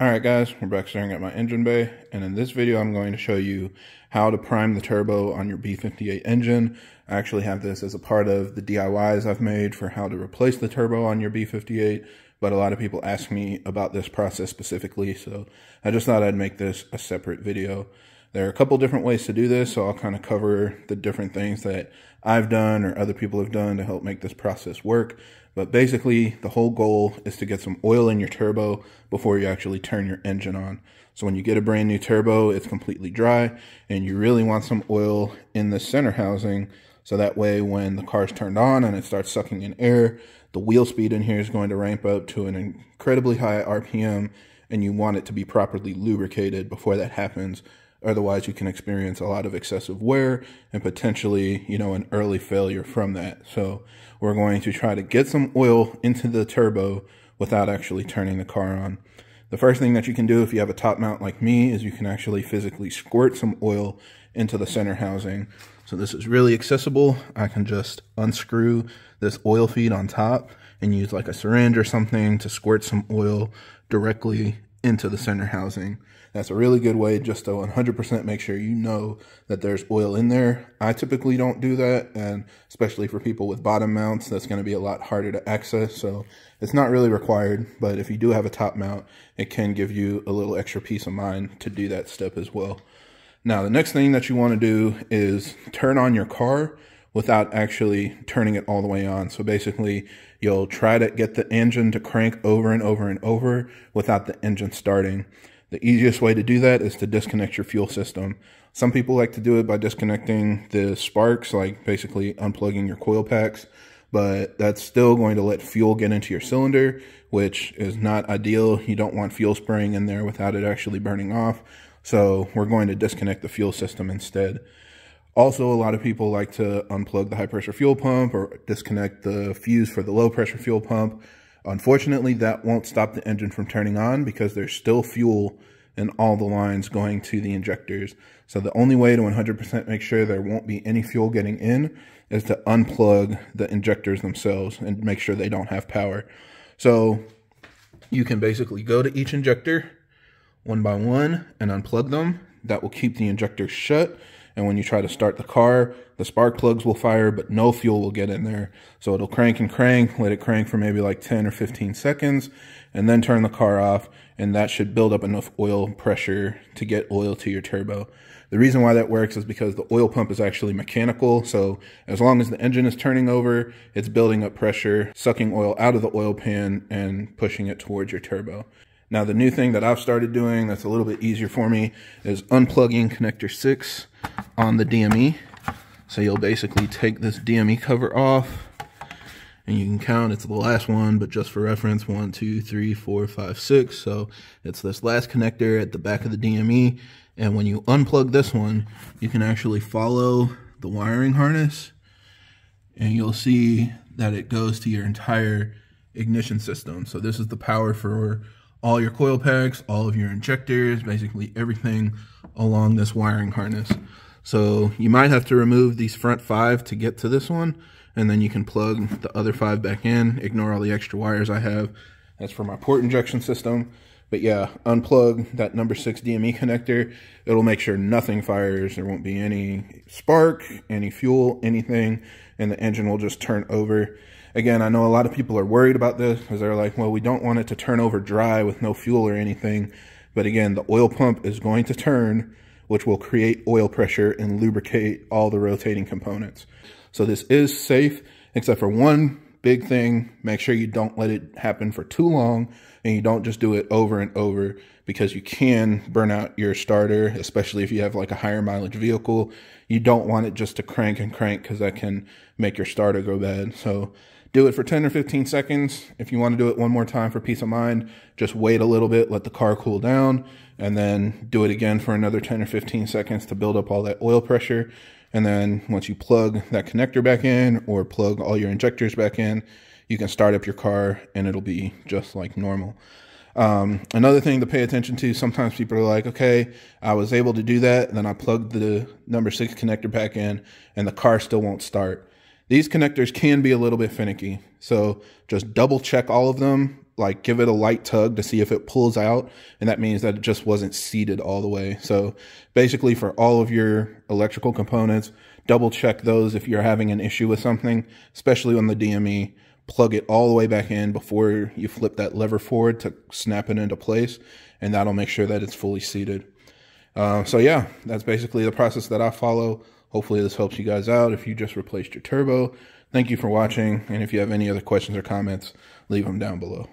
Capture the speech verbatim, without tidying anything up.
Alright guys, we're back staring at my engine bay, and in this video I'm going to show you how to prime the turbo on your B fifty-eight engine. I actually have this as a part of the D I Ys I've made for how to replace the turbo on your B fifty-eight, but a lot of people ask me about this process specifically, so I just thought I'd make this a separate video. There are a couple different ways to do this, so I'll kind of cover the different things that I've done or other people have done to help make this process work. But basically, the whole goal is to get some oil in your turbo before you actually turn your engine on. So when you get a brand new turbo, it's completely dry, and you really want some oil in the center housing, so that way when the car's turned on and it starts sucking in air, the wheel speed in here is going to ramp up to an incredibly high R P M, and you want it to be properly lubricated before that happens. Otherwise, you can experience a lot of excessive wear and potentially, you know, an early failure from that. So we're going to try to get some oil into the turbo without actually turning the car on. The first thing that you can do if you have a top mount like me is you can actually physically squirt some oil into the center housing. So this is really accessible. I can just unscrew this oil feed on top and use like a syringe or something to squirt some oil directly into the center housing. That's a really good way just to one hundred percent make sure you know that there's oil in there. I typically don't do that, and especially for people with bottom mounts, that's going to be a lot harder to access, so it's not really required. But if you do have a top mount, it can give you a little extra peace of mind to do that step as well. Now, the next thing that you want to do is turn on your car without actually turning it all the way on. So basically, you'll try to get the engine to crank over and over and over without the engine starting. The easiest way to do that is to disconnect your fuel system. Some people like to do it by disconnecting the sparks, like basically unplugging your coil packs, but that's still going to let fuel get into your cylinder, which is not ideal. You don't want fuel spraying in there without it actually burning off. So we're going to disconnect the fuel system instead. Also, a lot of people like to unplug the high pressure fuel pump or disconnect the fuse for the low pressure fuel pump. Unfortunately, that won't stop the engine from turning on because there's still fuel in all the lines going to the injectors. So the only way to one hundred percent make sure there won't be any fuel getting in is to unplug the injectors themselves and make sure they don't have power. So you can basically go to each injector one by one and unplug them. That will keep the injectors shut. And when you try to start the car, the spark plugs will fire, but no fuel will get in there. So it'll crank and crank, let it crank for maybe like ten or fifteen seconds, and then turn the car off, and that should build up enough oil pressure to get oil to your turbo. The reason why that works is because the oil pump is actually mechanical, so as long as the engine is turning over, it's building up pressure, sucking oil out of the oil pan, and pushing it towards your turbo. Now, the new thing that I've started doing that's a little bit easier for me is unplugging connector six on the D M E. So you'll basically take this D M E cover off, and you can count, it's the last one, but just for reference, one, two, three, four, five, six. So it's this last connector at the back of the D M E. And when you unplug this one, you can actually follow the wiring harness, and you'll see that it goes to your entire ignition system. So this is the power for all your coil packs, all of your injectors, basically everything along this wiring harness. So you might have to remove these front five to get to this one, and then you can plug the other five back in. Ignore all the extra wires I have. That's for my port injection system. But yeah, unplug that number six D M E connector. It'll make sure nothing fires. There won't be any spark, any fuel, anything, and the engine will just turn over. Again, I know a lot of people are worried about this because they're like, well, we don't want it to turn over dry with no fuel or anything. But again, the oil pump is going to turn, which will create oil pressure and lubricate all the rotating components. So this is safe, except for one big thing. Make sure you don't let it happen for too long, and you don't just do it over and over, because you can burn out your starter, especially if you have like a higher mileage vehicle. You don't want it just to crank and crank, because that can make your starter go bad. So do it for ten or fifteen seconds. If you want to do it one more time for peace of mind, just wait a little bit, let the car cool down, and then do it again for another ten or fifteen seconds to build up all that oil pressure. And then once you plug that connector back in or plug all your injectors back in, you can start up your car and it'll be just like normal. Um, another thing to pay attention to, sometimes people are like, okay, I was able to do that, then I plugged the number six connector back in and the car still won't start. These connectors can be a little bit finicky, so just double check all of them like give it a light tug to see if it pulls out, and that means that it just wasn't seated all the way. So basically for all of your electrical components, double check those if you're having an issue with something, especially on the D M E. Plug it all the way back in before you flip that lever forward to snap it into place, and that'll make sure that it's fully seated. Uh, so yeah, that's basically the process that I follow. Hopefully this helps you guys out if you just replaced your turbo. Thank you for watching, and if you have any other questions or comments, leave them down below.